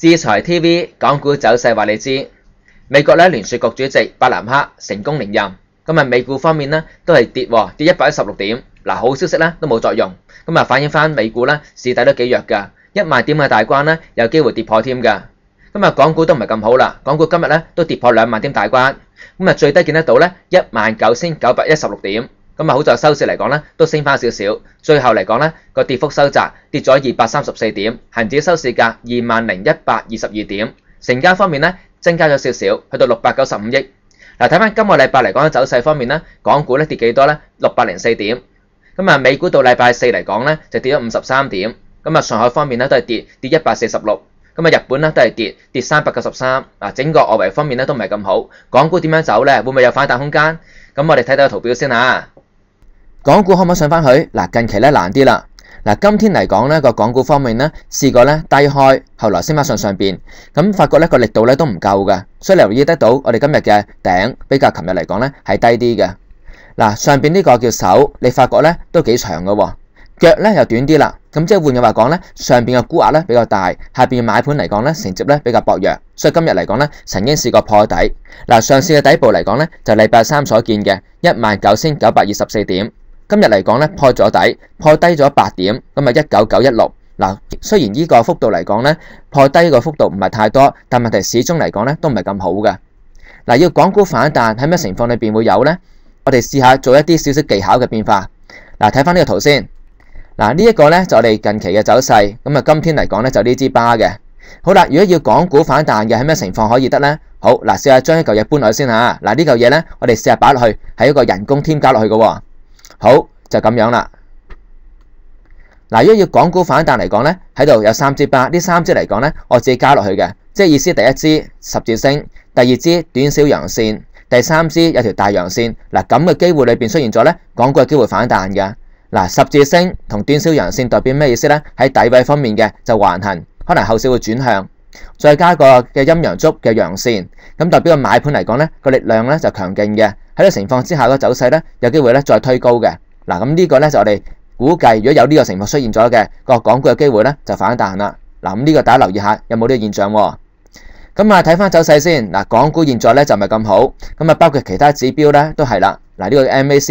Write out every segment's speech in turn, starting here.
智財 TV 港股走勢話你知，美國聯儲局主席伯南克成功連任，今日美股方面都係跌116點，好消息都冇作用，咁反映翻美股市底都幾弱㗎，10000點嘅大關有機會跌破添㗎。今日港股都唔係咁好啦，港股今日都跌破20000點大關，咁最低見得到19916點，咁好在收市嚟講都升翻少少，最後嚟講個跌幅收窄，跌咗234點，恒指收市價20122點，成交方面增加咗少少，去到695億。睇翻今個禮拜嚟講嘅走勢方面港股跌幾多604點，咁美股到禮拜四嚟講就跌咗53點，咁上海方面都係跌146。咁日本都係跌393，整個外圍方面都唔係咁好，港股點樣走呢？會唔會有反彈空間？咁我哋睇睇個圖表先嚇。港股可唔可以上翻去？近期難啲啦。今天嚟講個港股方面試過低開，後來升翻上邊，咁發覺個力度都唔夠嘅，所以留意得到我哋今日嘅頂比較琴日嚟講係低啲嘅。上邊呢個叫手，你發覺都幾長嘅喎。腳又短啲啦，咁即係換句話講上邊嘅沽壓比較大，下邊嘅買盤嚟講承接比較薄弱，所以今日嚟講曾經試過破底。上市嘅底部嚟講就禮拜三所見嘅19924點，今日嚟講破咗底，破低咗8點，咁19916。雖然呢個幅度嚟講破低個幅度唔係太多，但問題始終嚟講都唔係咁好嘅。要港股反彈喺咩情況裏邊會有呢？我哋試下做一啲少少技巧嘅變化。睇翻呢個圖先。呢一個就我哋近期嘅走勢，咁今天嚟講就呢支巴嘅。好啦，如果要港股反彈嘅，喺咩情況可以得呢？好，試下將一嚿嘢搬落去先嚇。呢嚿嘢我哋試下擺落去，係一個人工添加落去嘅喎。好，就咁樣啦。如果要港股反彈嚟講喺度有3支巴，呢3支嚟講我自己加落去嘅，即係意思第一支十字星，第二支短小陽線，第三支有條大陽線。咁嘅機會裏邊出現咗港股嘅機會反彈嘅。十字星同短小陽線代表咩意思呢？喺底位方面嘅就橫行，可能後市會轉向，再加個嘅陰陽燭嘅陽線，咁代表個買盤嚟講個力量就強勁嘅。喺呢個情況之下個走勢有機會再推高嘅。咁呢個就我哋估計，如果有呢個情況出現咗嘅個港股嘅機會就反彈啦。咁呢個大家留意下有冇呢個現象喎。咁睇翻走勢先。港股現在就唔係咁好，咁包括其他指標都係啦。呢個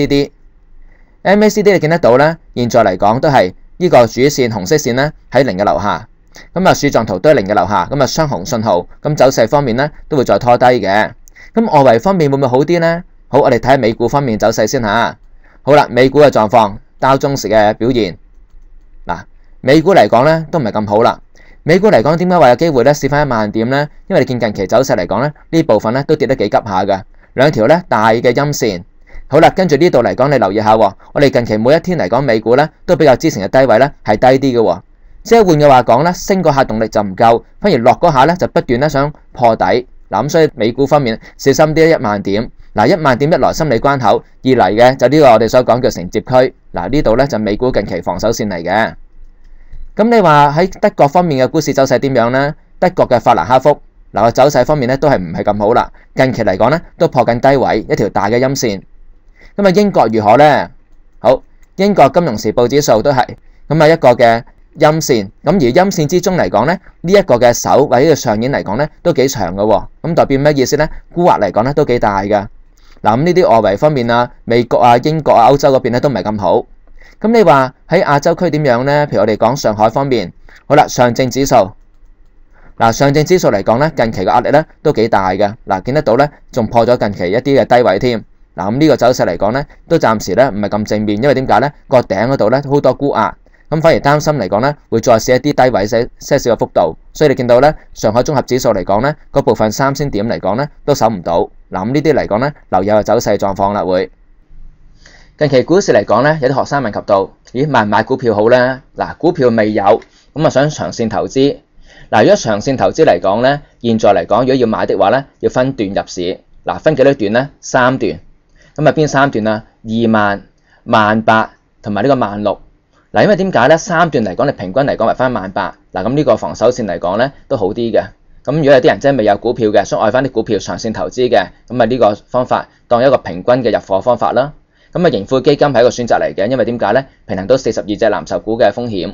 MACD 你見得到現在嚟講都係呢個主線紅色線喺0嘅樓下，咁樹狀圖都係0嘅樓下，咁雙紅信號，咁走勢方面都會再拖低嘅。咁外圍方面會唔會好啲呢？好，我哋睇下美股方面走勢先嚇。好啦，美股嘅狀況，道瓊斯嘅表現，美股嚟講都唔係咁好啦。美股嚟講點解話有機會試翻10000點呢？因為你見近期走勢嚟講呢部分都跌得幾急下嘅，兩條大嘅陰線。好啦，跟住呢度嚟講，你留意下喎，我哋近期每一天嚟講，美股都比較之前嘅低位係低啲嘅喎，即係換句話講升嗰下動力就唔夠，反而落嗰下就不斷想破底。咁所以美股方面小心啲10000點。10000點一來心理關口，二嚟嘅就呢個我哋所講叫承接區。呢度就美股近期防守線嚟嘅。咁你話喺德國方面嘅股市走勢點樣呢？德國嘅法蘭克福個走勢方面都係唔係咁好啦，近期嚟講都破緊低位，一條大嘅陰線。咁英國如何呢？好，英國金融時報指數都係一個嘅陰線，咁而陰線之中嚟講呢一個嘅手或者個上影嚟講都幾長嘅喎，咁代表咩意思呢？沽壓嚟講都幾大嘅。咁呢啲外圍方面啊，美國啊、英國啊、歐洲嗰邊都唔係咁好。咁你話喺亞洲區點樣呢？譬如我哋講上海方面，好啦，上證指數，上證指數嚟講近期嘅壓力都幾大嘅。見得到仲破咗近期一啲嘅低位添。咁呢個走勢嚟講都暫時唔係咁正面，因為點解呢？個頂嗰度好多沽壓，咁反而擔心嚟講會再試一啲低位些少嘅幅度，所以你見到上海綜合指數嚟講嗰部分3000點嚟講都守唔到。咁呢啲嚟講留有個走勢狀況啦。會近期股市嚟講有啲學生問及到，咦，買唔買股票好呢？股票未有，咁想長線投資。如果長線投資嚟講現在嚟講如果要買的話要分段入市。分幾多段呢？3段。咁邊3段啊？20000、18000同埋呢個16000。因為點解呢？3段嚟講，你平均嚟講為翻18000。咁呢個防守線嚟講都好啲嘅。咁如果有啲人真係未有股票嘅，想愛翻啲股票長線投資嘅，咁呢個方法當一個平均嘅入貨方法啦。咁盈富基金係一個選擇嚟嘅，因為點解呢？平衡到42隻藍籌股嘅風險。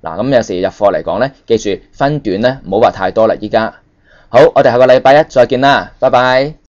嗱，咁有時入貨嚟講咧，記住分段咧，唔好話太多啦。依家好，我哋下個禮拜一再見啦，拜拜。